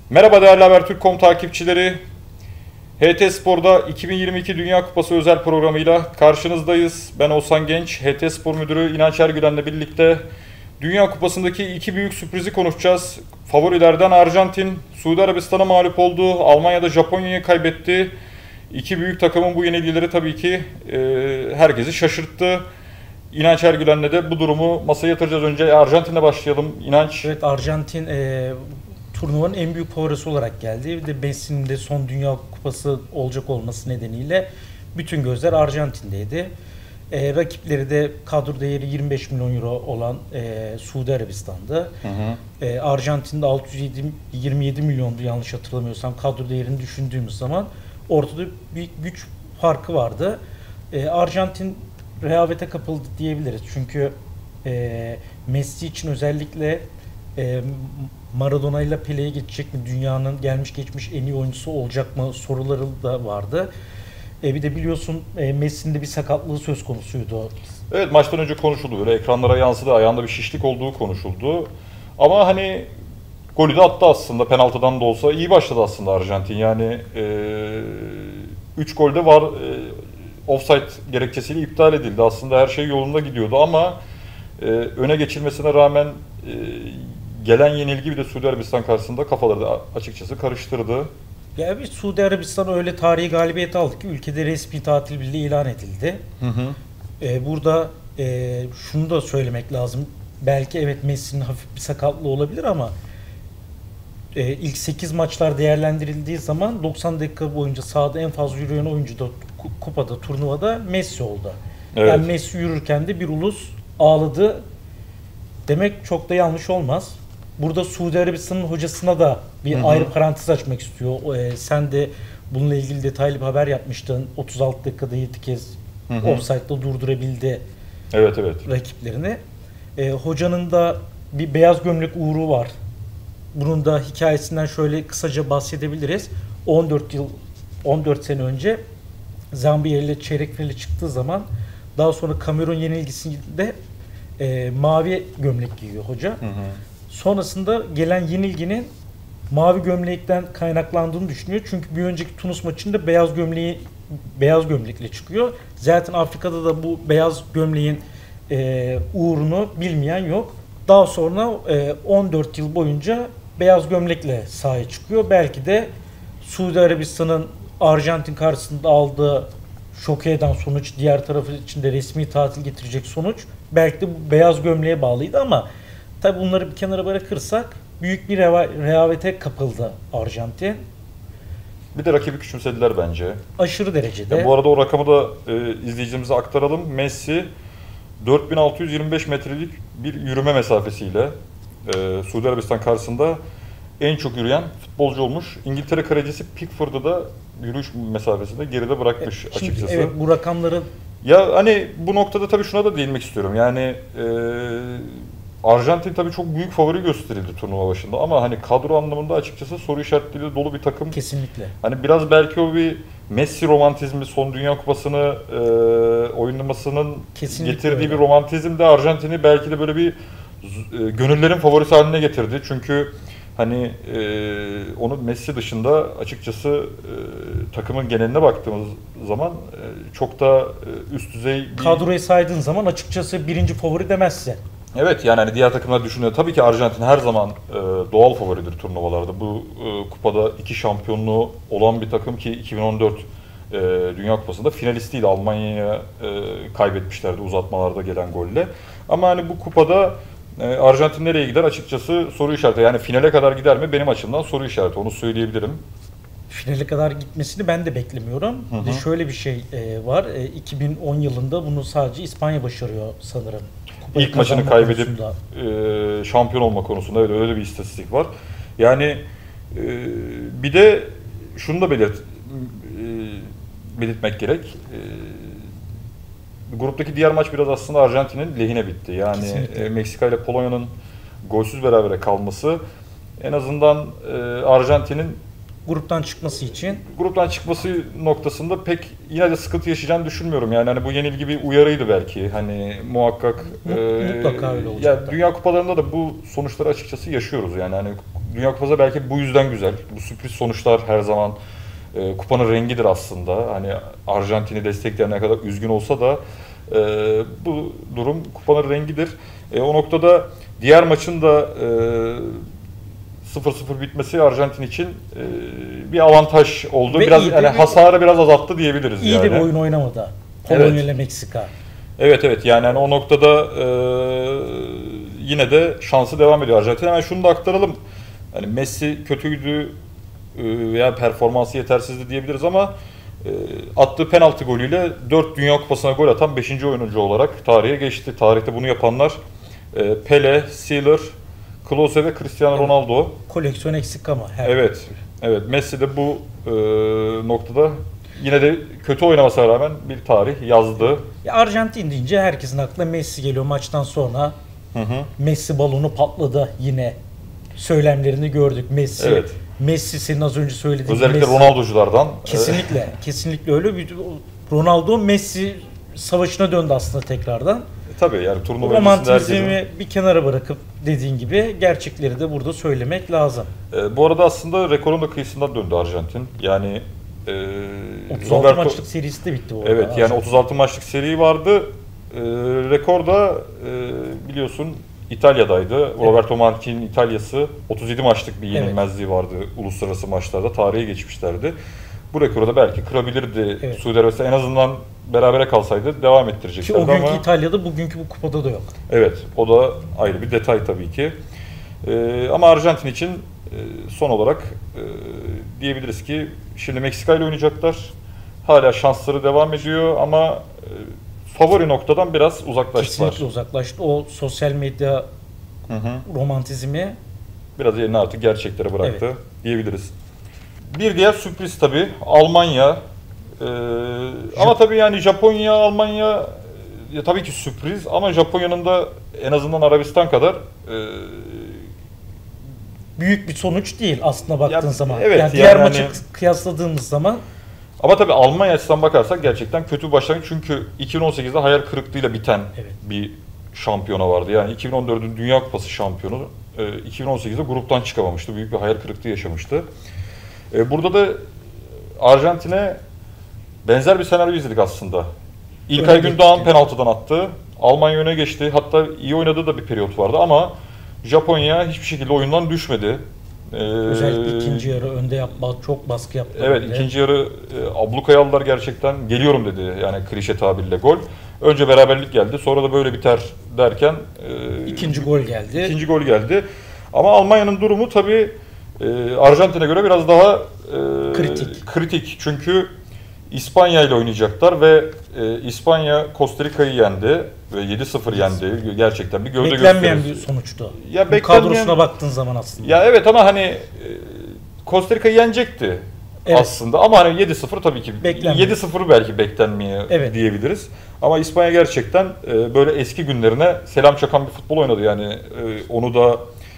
Merhaba değerli Habertürk.com takipçileri. HT Spor'da 2022 Dünya Kupası özel programıyla karşınızdayız. Ben Oğuzhan Genç, HT Spor Müdürü İnanç Ergülen'le birlikte Dünya Kupası'ndaki iki büyük sürprizi konuşacağız. Favorilerden Arjantin, Suudi Arabistan'a mağlup oldu. Almanya'da Japonya'yı kaybetti. İki büyük takımın bu yenilgileri tabii ki herkesi şaşırttı. İnanç Ergülen'le de bu durumu masaya yatıracağız. Önce Arjantin'le başlayalım. İnanç. Evet, Arjantin turnuvanın en büyük favorisi olarak geldi. Bir de Messi'nin de son Dünya Kupası olacak olması nedeniyle bütün gözler Arjantin'deydi. Rakipleri de kadro değeri 25 milyon euro olan Suudi Arabistan'dı. Arjantin'de 627 milyondu yanlış hatırlamıyorsam kadro değerini düşündüğümüz zaman ortada bir güç farkı vardı. Arjantin rehavete kapıldı diyebiliriz. Çünkü Messi için özellikle Maradona ile Pele'ye geçecek mi? Dünyanın gelmiş geçmiş en iyi oyuncusu olacak mı? Soruları da vardı. Bir de biliyorsun Messi'nin de bir sakatlığı söz konusuydu. Evet, maçtan önce konuşuldu. Böyle ekranlara yansıdı. Ayağında bir şişlik olduğu konuşuldu. Ama hani golü de attı aslında. Penaltıdan da olsa iyi başladı aslında Arjantin. Yani 3 gol de var. Offside gerekçesiyle iptal edildi. Aslında her şey yolunda gidiyordu ama öne geçilmesine rağmen gelen yenilgi bir de Suudi Arabistan karşısında kafaları da açıkçası karıştırdı. Ya bir Suudi Arabistan öyle tarihi galibiyet aldı ki ülkede resmi tatil bile ilan edildi. Burada şunu da söylemek lazım. Belki evet Messi'nin hafif bir sakatlığı olabilir ama ilk 8 maçlar değerlendirildiği zaman 90 dakika boyunca sahada en fazla yürüyen oyuncu da kupada, turnuvada Messi oldu. Evet. Yani Messi yürürken de bir ulus ağladı demek çok da yanlış olmaz. Burada Suudi Arabistan'ın hocasına da bir ayrı parantez açmak istiyor. Sen de bununla ilgili detaylı bir haber yapmıştın. 36 dakikada 7 kez offside'da durdurabildi evet. rakiplerini. Hocanın da bir beyaz gömlek uğru var. Bunun da hikayesinden şöyle kısaca bahsedebiliriz. 14 sene önce Zambiya ile çeyrek finale çıktığı zaman daha sonra Kamerun yenilgisinde mavi gömlek giyiyor hoca. Sonrasında gelen yenilginin mavi gömlekten kaynaklandığını düşünüyor. Çünkü bir önceki Tunus maçında beyaz gömlekle çıkıyor. Zaten Afrika'da da bu beyaz gömleğin uğrunu bilmeyen yok. Daha sonra 14 yıl boyunca beyaz gömlekle sahaya çıkıyor. Belki de Suudi Arabistan'ın Arjantin karşısında aldığı şoke eden sonuç, diğer tarafı için de resmi tatil getirecek sonuç belki de bu beyaz gömleğe bağlıydı ama tabi bunları bir kenara bırakırsak büyük bir rehavete kapıldı Arjantin. Bir de rakibi küçümsediler bence. Aşırı derecede. Bu arada o rakamı da izleyicilerimize aktaralım. Messi 4625 metrelik bir yürüme mesafesiyle Suudi Arabistan karşısında en çok yürüyen futbolcu olmuş. İngiltere kalecisi Pickford'u da yürüyüş mesafesinde geride bırakmış açıkçası. Evet, bu rakamları... Ya hani bu noktada tabii şuna da değinmek istiyorum. Yani Arjantin tabii çok büyük favori gösterildi turnuva başında ama hani kadro anlamında açıkçası soru işaretleriyle dolu bir takım. Kesinlikle. Hani biraz belki o bir Messi romantizmi, son Dünya Kupası'nı oynamasının kesinlikle getirdiği öyle. bir romantizm de Arjantin'i belki de böyle bir gönüllerin favorisi haline getirdi. Çünkü hani onun Messi dışında açıkçası takımın geneline baktığımız zaman çok da üst düzey bir... Kadroyu saydığın zaman açıkçası birinci favori demezse. Evet, yani hani diğer takımlar düşünüyor. Tabii ki Arjantin her zaman doğal favoridir turnuvalarda. Bu kupada 2 şampiyonluğu olan bir takım ki 2014 Dünya Kupası'nda finalistiydi. Almanya'ya kaybetmişlerdi uzatmalarda gelen golle. Ama hani bu kupada Arjantin nereye gider açıkçası soru işareti. Yani finale kadar gider mi? Benim açımdan soru işareti. Onu söyleyebilirim. Finale kadar gitmesini ben de beklemiyorum. Bir de şöyle bir şey var. 2010 yılında bunu sadece İspanya başarıyor sanırım. Kupayı İlk maçını kaybedip şampiyon olma konusunda öyle bir istatistik var. Yani bir de şunu da belirtmek gerek. Gruptaki diğer maç biraz aslında Arjantin'in lehine bitti. Yani Meksika ile Polonya'nın golsüz berabere kalması en azından Arjantin'in gruptan çıkması noktasında pek yine de sıkıntı yaşayacağını düşünmüyorum. Yani hani bu yenilgi bir uyarıydı belki. Hani muhakkak mutlaka öyle olacak. Ya Dünya Kupalarında da bu sonuçları açıkçası yaşıyoruz. Yani hani Dünya Kupası belki bu yüzden güzel. Bu sürpriz sonuçlar her zaman kupanın rengidir aslında. Hani Arjantin'i destekleyen ne kadar üzgün olsa da bu durum kupanın rengidir. O noktada diğer maçın da 0-0 bitmesi Arjantin için bir avantaj oldu. Ve biraz yani hasarı biraz azalttı diyebiliriz iyi yani. de bir oyun oynamadı. Polonya ile Meksika. Evet yani hani o noktada yine de şansı devam ediyor Arjantin. Hemen şunu da aktaralım. Hani Messi kötüydü veya performansı yetersizdi diyebiliriz ama attığı penaltı golüyle 4 Dünya Kupası'na gol atan 5. oyuncu olarak tarihe geçti. Tarihte bunu yapanlar Pele, Sealer, Klose ve Cristiano Ronaldo. Koleksiyon eksik ama. Evet. Messi de bu noktada yine de kötü oynamasına rağmen bir tarih yazdı. Arjantin deyince herkesin aklına Messi geliyor maçtan sonra. Messi balonu patladı yine. Söylemlerini gördük. Messi senin az önce söylediğin özellikle Messi. Ronaldo'culardan. Kesinlikle öyle. Ronaldo Messi savaşına döndü aslında tekrardan. Tabii yani turnuva romantizmi bir kenara bırakıp dediğin gibi gerçekleri de burada söylemek lazım. Bu arada aslında rekorun da kıyısından döndü Arjantin. Yani 36 maçlık serisi de bitti bu arada. Evet yani 36 maçlık seri vardı. Rekor da biliyorsun İtalya'daydı. Evet. Roberto Mancini'nin İtalya'sı 37 maçlık bir yenilmezliği vardı uluslararası maçlarda. Tarihe geçmişlerdi. Bu rekoru da belki kırabilirdi. Evet. Suudi Arabistan en azından berabere kalsaydı devam ettireceklerdi ama... Ki o günkü İtalya'da bugünkü bu kupada da yok. Evet, o da ayrı bir detay tabii ki. Ama Arjantin için son olarak diyebiliriz ki şimdi Meksika ile oynayacaklar. Hala şansları devam ediyor ama favori noktadan biraz uzaklaştılar. Kesinlikle uzaklaştı. O sosyal medya romantizmi biraz yerini artık gerçeklere bıraktı diyebiliriz. Bir diğer sürpriz tabii Almanya. Ama tabii yani Japonya, Almanya tabii ki sürpriz ama Japonya'nın da en azından Arabistan kadar büyük bir sonuç değil aslında baktığın zaman. Evet, yani diğer maçı kıyasladığımız zaman. Ama tabii Almanya açısından bakarsak gerçekten kötü bir başlangıç. Çünkü 2018'de hayal kırıklığıyla biten bir şampiyona vardı. Yani 2014'ün Dünya Kupası şampiyonu 2018'de gruptan çıkamamıştı. Büyük bir hayal kırıklığı yaşamıştı. Burada da Arjantin'e benzer bir senaryo izledik aslında. İlkay Gündoğan penaltıdan attı. Almanya öne geçti. Hatta iyi oynadığı da bir periyot vardı ama Japonya hiçbir şekilde oyundan düşmedi. Özellikle ikinci yarı önde çok baskı yaptı. Evet, ikinci yarı ablukaya aldılar gerçekten. Geliyorum dedi yani klişe tabirle gol. Önce beraberlik geldi. Sonra da böyle biter derken ikinci gol geldi. İkinci gol geldi. Ama Almanya'nın durumu tabii Arjantin'e göre biraz daha kritik. Çünkü İspanya ile oynayacaklar ve İspanya Costa Rica'yı yendi ve 7-0 yendi. Gerçekten bir gövde gösterisi. Beklenmeyen bir sonuçtu. Ya bu kadrosuna baktığın zaman aslında. Ya evet ama hani Costa Rica'yı yenecekti aslında ama hani 7-0 tabii ki 7-0'ı belki beklenmeye diyebiliriz. Ama İspanya gerçekten böyle eski günlerine selam çakan bir futbol oynadı yani onu da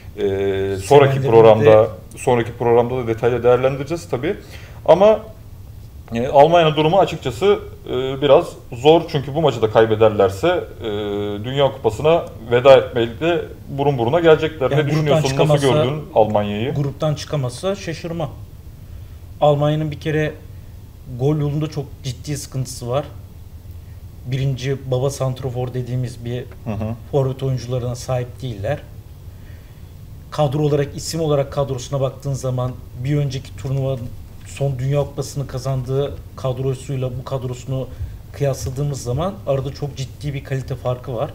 sonraki programda da detaylı değerlendireceğiz tabii. Ama Almanya'nın durumu açıkçası biraz zor çünkü bu maçı da kaybederlerse Dünya Kupası'na veda etmeyle burun buruna gelecekler. Yani ne düşünüyorsun? Nasıl gördün Almanya'yı? Gruptan çıkamazsa şaşırma. Almanya'nın bir kere gol yolunda çok ciddi sıkıntısı var. Birinci baba santrofor dediğimiz bir forvet oyuncularına sahip değiller. Kadro olarak, isim olarak kadrosuna baktığın zaman bir önceki turnuva son Dünya Kupası'nı kazandığı kadrosuyla bu kadrosunu kıyasladığımız zaman arada çok ciddi bir kalite farkı var.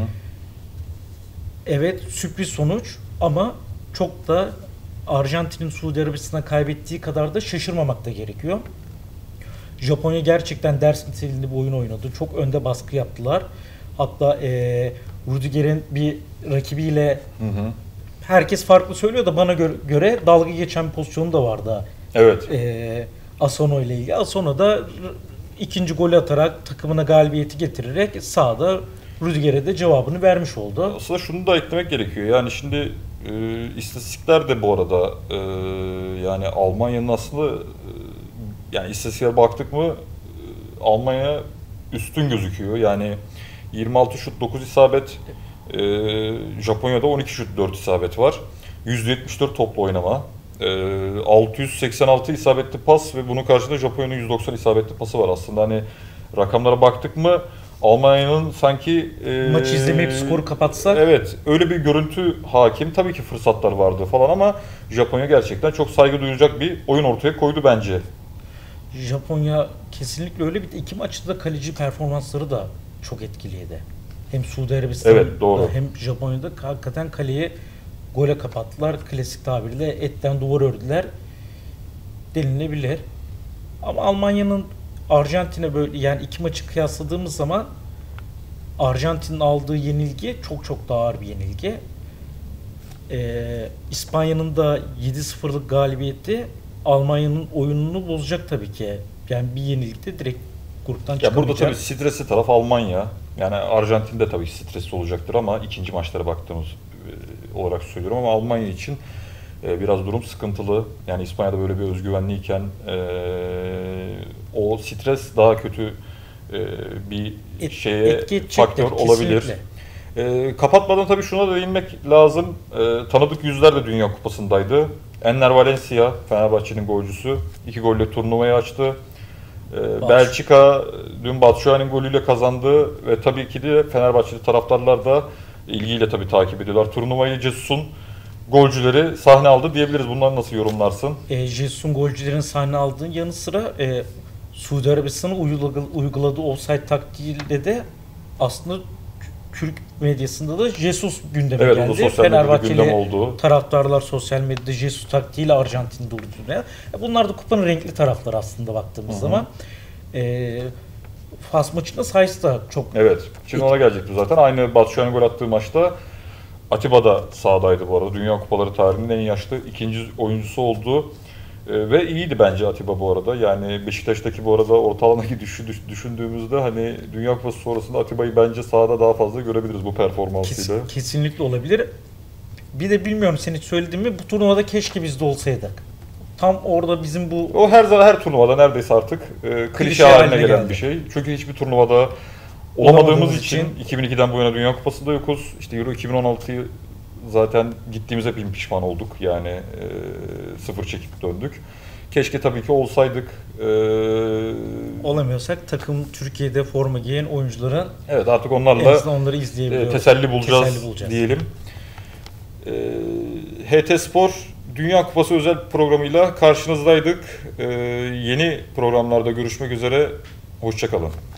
Evet, sürpriz sonuç ama çok da Arjantin'in Suudi Arabistan'a kaybettiği kadar da şaşırmamak da gerekiyor. Japonya gerçekten ders niteliğinde bir oyun oynadı. Çok önde baskı yaptılar. Hatta Rüdiger'in bir rakibiyle herkes farklı söylüyor da bana göre dalga geçen bir pozisyonu da vardı. Evet. Asano ile ilgili. Asano da ikinci golü atarak takımına galibiyeti getirerek sahada Rüdiger'e de cevabını vermiş oldu. Aslında şunu da eklemek gerekiyor. Yani şimdi istatistikler de bu arada yani Almanya'nın aslında yani istatistiklere baktık mı Almanya üstün gözüküyor. Yani 26 şut 9 isabet, Japonya'da 12 şut 4 isabet var. %74 toplu oynama, 686 isabetli pas ve bunun karşısında Japonya'nın 190 isabetli pası var. Aslında hani rakamlara baktık mı Almanya'nın sanki Maçı izlemeyip skoru kapatsak. evet, öyle bir görüntü hakim. Tabii ki fırsatlar vardı falan ama Japonya gerçekten çok saygı duyacak bir oyun ortaya koydu bence. Japonya kesinlikle öyle. Bir de iki maçta da kaleci performansları da çok etkiliydi. Hem Suudi Arabistan'da Evet, doğru. hem Japonya'da hakikaten kaleyi gole kapattılar. Klasik tabirle etten duvar ördüler denilebilir. Ama Almanya'nın Arjantin'e böyle yani iki maçı kıyasladığımız zaman Arjantin'in aldığı yenilgi çok çok daha ağır bir yenilgi. İspanya'nın da 7-0'lık galibiyeti Almanya'nın oyununu bozacak tabii ki. Yani bir yenilgide direkt gruptan Ya çıkamayacak. burada tabii stresli taraf Almanya. Yani Arjantin de tabii stresli olacaktır ama ikinci maçlara baktığımız olarak söylüyorum ama Almanya için biraz durum sıkıntılı. Yani İspanya'da böyle bir özgüvenliyken o stres daha kötü bir şeye etki edecektir, faktör olabilir. Kapatmadan tabii şuna da değinmek lazım. Tanıdık yüzler de Dünya Kupası'ndaydı. Enner Valencia, Fenerbahçe'nin golcüsü, 2 golle turnuvayı açtı. Belçika dün Batshuayi'nin golüyle kazandı ve tabii ki de Fenerbahçeli taraftarlar da ilgiyle tabii takip ediyorlar. Turnuvayı Jesus'un golcüleri sahne aldı diyebiliriz. Bunları nasıl yorumlarsın? Jesus'un golcülerin sahne aldığı yanı sıra Suudi Arabistan'ın uyguladığı offside taktiğiyle de aslında Türk medyasında da Jesus gündeme Evet, geldi. o da sosyal medyada Fenerbahçeli gündem oldu. taraftarlar sosyal medyada Jesus taktiğiyle Arjantin'i durdurmaya. Bunlar da kupanın renkli tarafları aslında baktığımız zaman. Fas maçında Sainz da çok... Evet, şimdi ona gelecektim zaten. Aynı Batshuayi'nin gol attığı maçta Atiba da sahadaydı bu arada. Dünya Kupaları tarihinin en yaşlı ikinci oyuncusu oldu. Ve iyiydi bence Atiba bu arada. Yani Beşiktaş'taki bu arada ortalamadaki düşündüğümüzde hani Dünya Kupası sonrasında Atiba'yı bence sahada daha fazla görebiliriz bu performansıyla. Kesinlikle olabilir. Bir de bilmiyorum sen hiç söyledin mi, bu turnuvada keşke biz de olsaydık. Tam orada bizim bu... O her turnuvada neredeyse artık klişe haline gelen bir şey. Çünkü hiçbir turnuvada olamadığımız için 2002'den bu yana Dünya Kupası'nda yokuz. İşte Euro 2016'yı zaten gittiğimize bin pişman olduk. Yani sıfır çekip döndük. Keşke tabii ki olsaydık. Olamıyorsak takım Türkiye'de forma giyen oyuncuların evet, artık onlarla onları izleyebiliyoruz. Teselli bulacağız diyelim. HT Spor Dünya Kupası özel programıyla karşınızdaydık. Yeni programlarda görüşmek üzere. Hoşça kalın.